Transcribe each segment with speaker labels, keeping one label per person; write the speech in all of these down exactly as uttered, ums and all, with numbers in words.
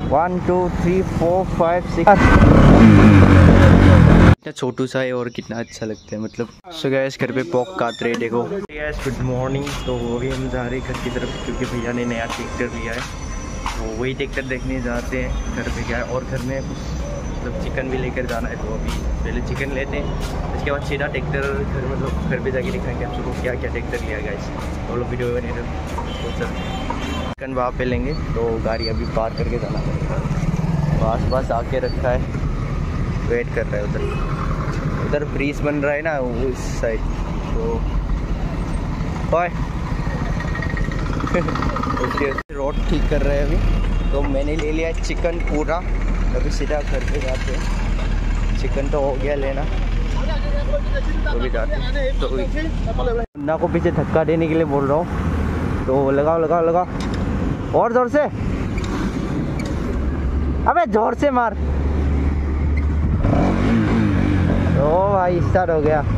Speaker 1: One two three four five six. कितना छोटू सा है और कितना अच्छा लगता है मतलब। सो गाइस घर पे पोक काट रहे देखो। Guys good morning. तो अभी हम जा रहे हैं घर की तरफ क्योंकि भैया ने नया ट्रैक्टर लिया है, तो वही ट्रैक्टर देखने जाते हैं घर पे क्या है। और घर में कुछ मतलब चिकन भी लेकर जाना है, तो अभी पहले चिकन लेते हैं, उसके बाद सीधा ट्रैक्टर घर मतलब घर पे जाके दिखाएंगे आप सबको क्या क्या ट्रैक्टर लिया गाइस। तो लोग वीडियो बने तो सर चिकन वहाँ पे लेंगे, तो गाड़ी अभी पार करके जाना पड़ेगा। तो आस पास आके रखा है, वेट कर रहा है। उधर उधर ब्रिज बन रहा है ना उस साइड, तो बाय रोड ठीक कर रहे हैं अभी। तो मैंने ले लिया चिकन पूरा, अभी सीधा घर पे जाते हैं। चिकन तो हो गया लेना, तो भी जाते हैं। तो मुन्ना को पीछे धक्का देने के लिए बोल रहा हूँ, तो लगाओ लगाओ लगाओ और जोर से। अबे जोर से मार। ओ भाई स्टार्ट हो गया।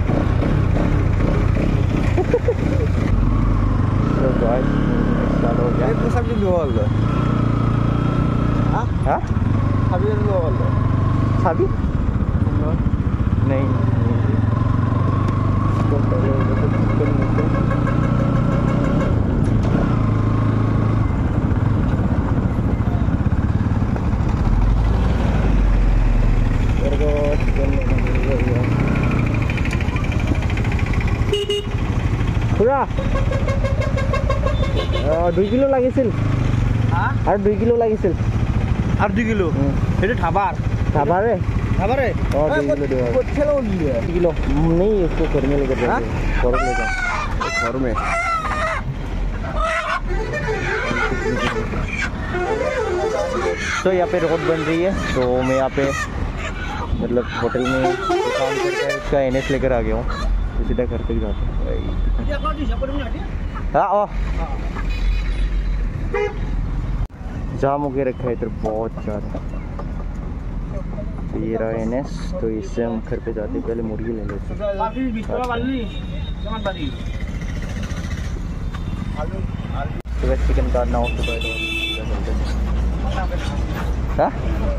Speaker 1: तो गाइस स्टार्ट हो गया।
Speaker 2: itu sambil jual loh.
Speaker 1: हाँ हाँ
Speaker 2: Sambil jual loh.
Speaker 1: साबी नहीं, तो पहले उधर चिकन लेते हैं। পুরা দুই কিলো লাগিছিল আর দুই কিলো লাগিছিল
Speaker 2: আর দুই কিলো এটা ঠাবার
Speaker 1: খাবারে
Speaker 2: খাবারে
Speaker 1: और दो किलो दो
Speaker 2: चलो लिए
Speaker 1: किलो नहीं, उसको घर में लेकर जाओ, घर में लेकर
Speaker 2: घर में।
Speaker 1: तो यहाँ पे रोड बन रही है, तो मैं यहाँ पे मतलब होटल में काम करता है उसका एन एस लेकर आ गया हूँ, तो सीधा घर तक जाता हूँ। हाँ ओ जाम हो के रखा है इधर बहुत ज़्यादा। तो ये रहा एन एस, तो इससे हम घर पे जाते पहले मुर्गी ले लेते हैं। तो बस चिकन काटना हो तो हाँ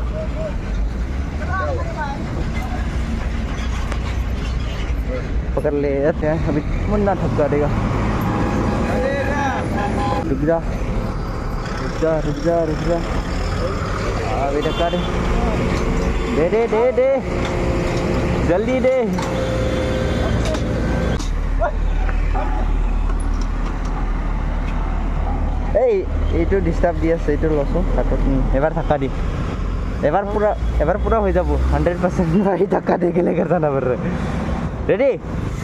Speaker 1: पकड़ ले जाते हैं। अभी मुन्ना ठपका देगा। रुक जा रुक जा रुक जा रुक जा। अभी ठपका दे दे दे दे दे जल्दी दे। এই এইটো ডিস্টার্ব দি আছে, এইটো লছো হাতত নি। এবাৰ ধাক্কা দি, এবাৰ পুৰা এবাৰ পুৰা হৈ যাব হান্ড্রেড পার্সেন্ট। এই ধাক্কা দে के लेकर जाना पड़ रहा है। रेडी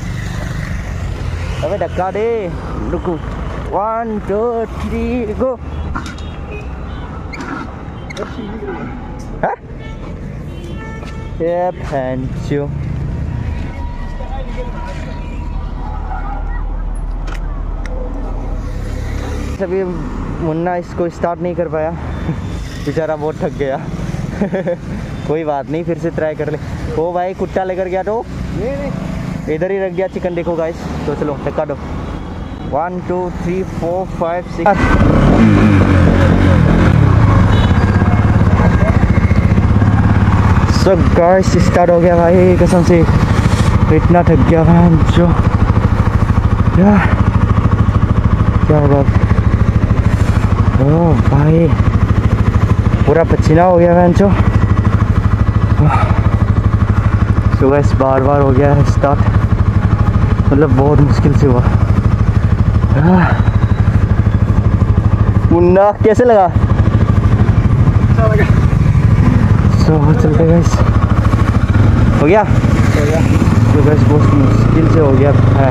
Speaker 1: अबे धक्का दे। रुको वन टू थ्री गो। हाँ ये फैंचो अभी मुन्ना इसको स्टार्ट नहीं कर पाया, बेचारा बहुत थक गया। कोई बात नहीं, फिर से ट्राई कर ले। ओ भाई कुत्ता लेकर गया तो इधर ही रख गया चिकन। देखो गाइस, तो चलो धक्का दो। One two three four five six. So guys start हो गया भाई, कसम से इतना थक गया भाई जो क्या होगा। ओ भाई पूरा पसीना हो गया भाई जो। सो गाइस बार बार हो गया है स्टार्ट, मतलब बहुत मुश्किल से हुआ। मुन्ना कैसे लगा? सो चलते गाइस। हो गया हो गया तो गाइस बहुत मुश्किल से हो गया।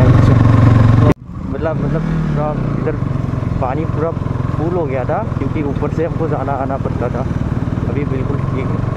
Speaker 1: मतलब मतलब पूरा इधर पानी पूरा फुल हो गया था, क्योंकि ऊपर से हमको जाना आना पड़ता था। अभी बिल्कुल ठीक है।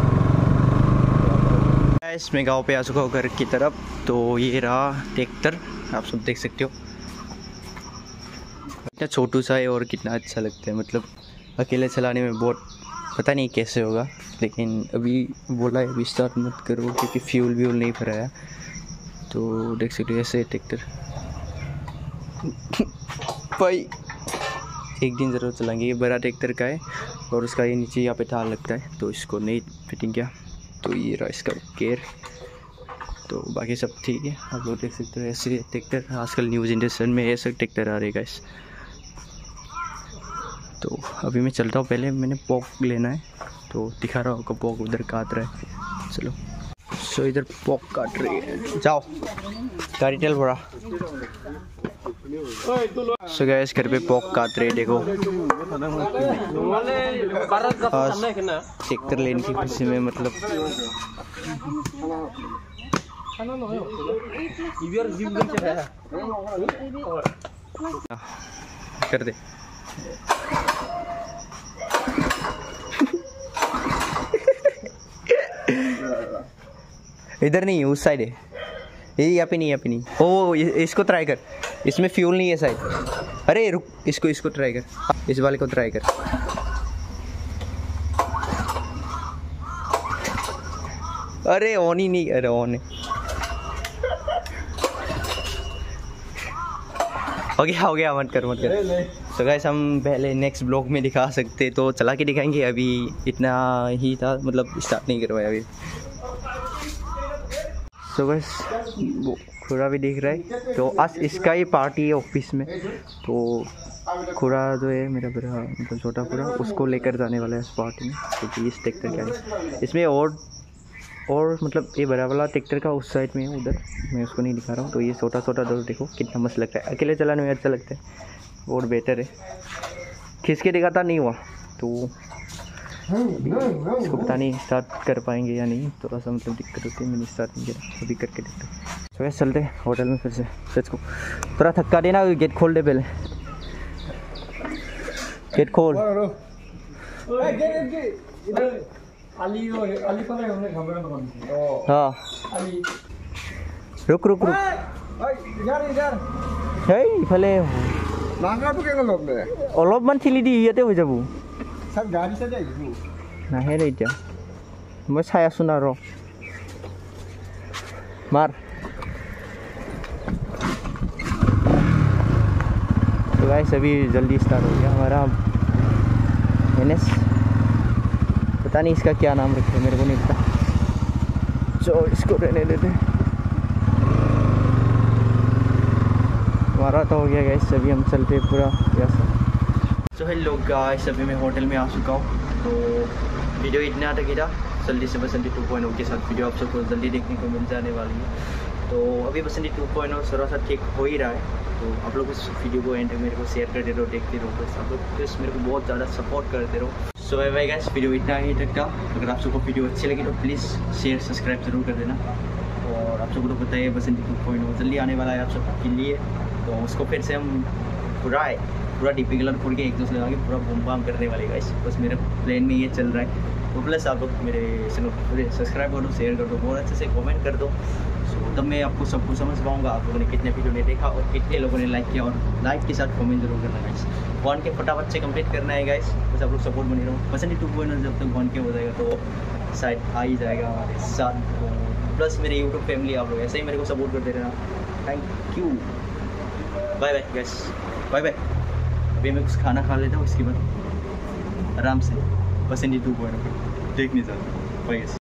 Speaker 1: मैं गाँव पे आ चुका हूँ घर की तरफ। तो ये रहा ट्रैक्टर, आप सब देख सकते हो कितना छोटू सा है और कितना अच्छा लगता है। मतलब अकेले चलाने में बहुत पता नहीं कैसे होगा, लेकिन अभी बोला है अभी स्टार्ट मत करो क्योंकि फ्यूल व्यूल नहीं भराया। तो देख सकते हो ऐसे ट्रैक्टर भाई एक दिन ज़रूर चलाएंगे। ये बड़ा ट्रैक्टर का है और उसका ये नीचे यहाँ पे तार लगता है, तो इसको नहीं फिटिंग किया। तो ये रहा इसका गेयर, तो बाकी सब ठीक है। आप लोग देख सकते हो ऐसे ट्रैक्टर आजकल न्यू जनरेशन में ऐसे ट्रैक्टर आ रहे गाइस। तो अभी मैं चलता हूँ, पहले मैंने पॉक लेना है तो दिखा रहा हूँ आपको। पॉक उधर काट रहा है, चलो। सो इधर पॉक काट रही है, जाओ गाड़ी टेल भरा। सो गाइस घर पे पॉक काट रहे, देखो ट्रैक्टर लेने की खुशी में, मतलब कर दे। इधर नहीं है, उस साइड है, ये यहाँ पे नहीं, यहाँ पे नहीं। ओ इसको ट्राई कर, इसमें फ्यूल नहीं है शायद। अरे रुक, इसको इसको ट्राई कर, इस वाले को ट्राई कर। अरे ऑन ही नहीं, अरे ऑन है। हो गया हो गया, मत कर मत कर। तो गाइस हम पहले नेक्स्ट ब्लॉग में दिखा सकते तो चला के दिखाएंगे, अभी इतना ही था, मतलब स्टार्ट नहीं करवाया अभी। तो बस वो खुरा भी दिख रहा है। तो आज इसका ही पार्टी है ऑफिस में, तो खुरा जो है मेरा बड़ा मतलब छोटा खुरा, उसको लेकर जाने वाला है इस पार्टी में। क्योंकि इस ट्रैक्टर क्या है इसमें, और और मतलब ये बड़ा वाला ट्रैक्टर का उस साइड में है, उधर मैं उसको नहीं दिखा रहा हूँ। तो ये छोटा छोटा दो देखो कितना मस्त लगता है, अकेले चलाने में अच्छा लगता है और बेटर है। खींच के दिखाता नहीं हुआ, तो इसको पता नहीं स्टार्ट कर पाएंगे या नहीं, थोड़ा सा मतलब दिक्कत होती है। मैंने स्टार्ट नहीं किया, अभी करके देखते हैं। तो वैसे चलते हैं होटल में फिर से। सच को थोड़ा थक्का देना, गेट खोल दे पहले, गेट खोल। हाँ रुक रुक रुक, इफाले অলপমান ঠেলি দি ইয়াতে হৈ যাব। নাহে ৰে এতিয়া, मैं চাই আছো না, ৰ मार। तो गाइस अभी जल्दी स्टार्ट हो गया हमारा एन एस, पता नहीं इसका क्या नाम रखे, मेरे को नहीं पता। जो इसको रहने देते, हमारा तो हो गया गाइस। अभी हम चलते पूरा ऐसा। तो हेलो गाइस, अभी मैं होटल में आ चुका हूँ। तो वीडियो इतना तक ही था, जल्दी से बसंती टू पॉइंट के साथ वीडियो आप सबको जल्दी देखने को मिल जाने वाली है। तो अभी बसंती टू पॉइंट थोड़ा सा ठीक हो ही रहा है। तो आप लोग इस वीडियो को एंड मेरे को शेयर करते रहो, देखते रहो, बस आप लोग प्लीज़ मेरे को बहुत ज़्यादा सपोर्ट करते रहो। So bye bye guys, video इतना ही तक था। अगर आप सबको वीडियो अच्छी लगी तो प्लीज़ शेयर सब्सक्राइब जरूर कर देना। और आप सबको तो पता है बसंती टू पॉइंट जल्दी आने वाला है आप सबके लिए, तो उसको फिर से हम पूरा है पूरा डीपी कलर खोल के एक दूसरे लगा के पूरा बूम बाम करने वाले गाइस। बस मेरे प्लान में ये चल रहा है। तो प्लस आप लोग मेरे चैनल सब्सक्राइब कर दो, शेयर कर दो, बहुत अच्छे से कमेंट कर दो। सो तब मैं आपको सब कुछ समझ पाऊँगा आप लोगों ने कितने वीडियो ने देखा और कितने लोगों ने लाइक किया, और लाइक के साथ कमेंट जरूर करना गाइस। वन के फटाफट से कंप्लीट करना है गाइस, बस आप लोग सपोर्ट बने रहो। बसंती टू पॉइंट जब तक वन के हो जाएगा तो शायद आ ही जाएगा हमारे साथ। तो प्लस मेरे यूट्यूब फैमिली आप लोग ऐसे ही मेरे को सपोर्ट करते रहना। Thank you, bye bye guys, bye bye. अभी मैं कुछ खाना खा लेता हूँ, उसके बाद आराम से बसंती टू पॉइंट देखने जाता हूँ। Bye guys.